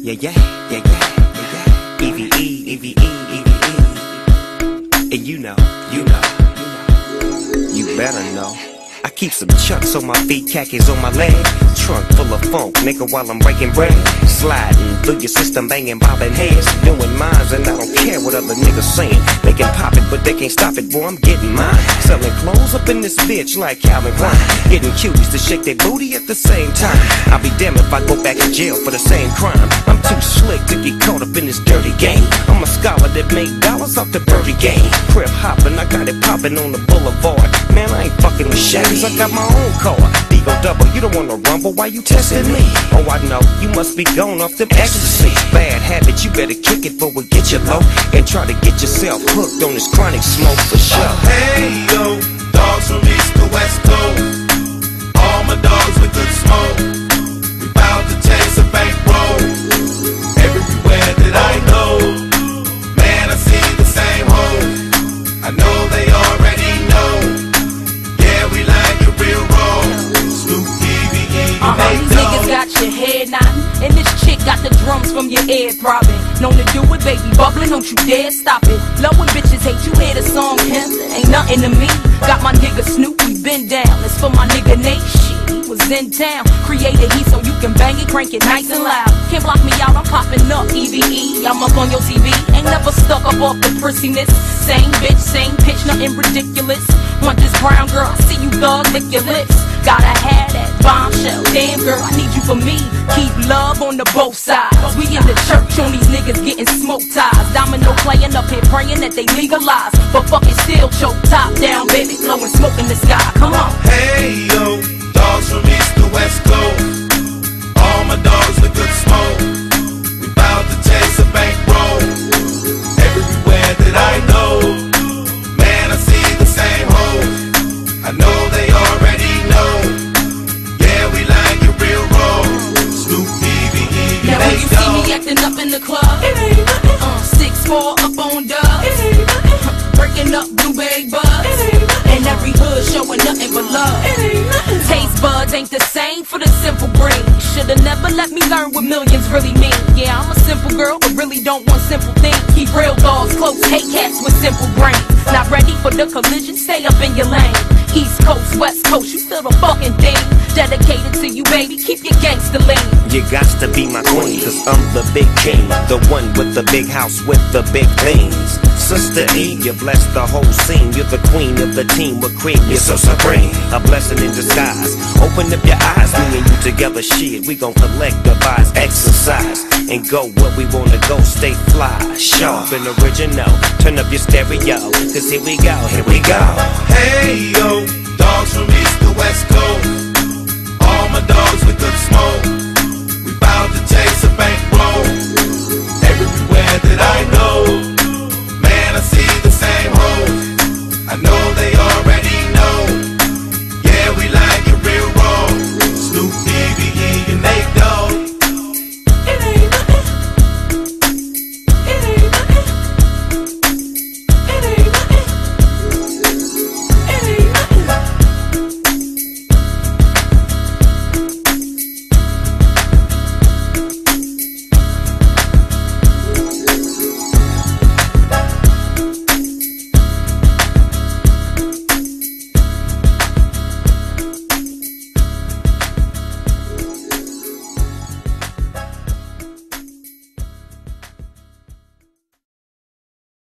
Yeah, yeah, yeah, yeah, yeah, yeah. EVE, EVE, EVE. And you know, you better know. I keep some chucks on my feet, khakis on my legs. Trunk full of funk, nigga, while I'm breaking bread. Sliding through your system, banging, bobbing heads. Doing mines, and I don't care what other niggas saying. They can pop it, but they can't stop it, boy, I'm getting mine. Selling clothes up in this bitch like Calvin Klein. Getting cuties to shake their booty at the same time. I'll be damned if I go back to jail for the same crime. I'm too slick to get caught up in this dirty game. I'm a scholar that made dollars off the birdie game. Crib hopping, I got it popping on the boulevard. Man, I ain't fucking with shaggies, I got my own car. Digo double, you don't wanna rumble, why you testing me? Oh, I know, you must be gone off them ecstasy. Bad habit, you better kick it before we get you low. And try to get yourself hooked on this chronic smoke for sure. Hey yo, dogs from east to west coast. All my dogs with good smoke. We bout to chase a bankroll. Everywhere that I go, man, I see the same hoes. I know they already know. Yeah, we like a real roll. Snoop EVE, These niggas got your head nodding, and this chick got the drums from your ear throbbing. Known to do it, baby, bubbling, don't you dare stop it. Love when bitches hate you, hear the song Pimp, ain't nothing to me. Got my nigga Snoop, we been down. It's for my nigga Nate, shit, he was in town. Created heat so you can bang it, crank it nice and loud. Can't block me out, I'm popping up, EVE. I'm up on your TV, ain't never stuck up off the prissiness. Same bitch, same pitch, nothing ridiculous. Want this brown girl, I see you thug, lick your lips. Gotta have that bombshell, damn girl, I need you for me. Keep love on the both sides. We in the church on these niggas getting smoke ties. Domino playing up here praying that they legalize, but fucking still choke top down, baby, blowing smoke in the sky. Come on. hey yo, dogs from east to west coast. All my dogs with good smoke. We bout to chase a bankroll. Everywhere that I go, man, I see the same hoes. I know they already know. Yeah, we like it real raw. Snoop EVE, Now when you see me acting up in the club, it ain't nothing. 6'4" up on dubs, it ain't nothing. Breaking up blueberry buds, it ain't nothing. And every hood showing nothing but love, it ain't nothing. Taste buds ain't the same for the simple brain. Shoulda never let me learn what millions really mean. Yeah, I'm a simple girl, but really don't want simple things. Keep real dogs close, hate cats with simple brains. Not ready for the collision, stay up in your lane. East Coast, West Coast, you still the fucking thing. Dedicated to you, baby, keep your gangster lean. You got to be my queen, cause I'm the big king. The one with the big house with the big things. Sister E, you bless the whole scene. You're the queen of the team with cream, you're so supreme. A blessing in disguise. Open up your eyes, me and you together, shit. We gon' collect the vibes, exercise, and go where we wanna go. Stay fly, sharp and original. Turn up your stereo, cause here we go, here we go. hey yo, dogs from east to west coast. All my dogs with good smoke.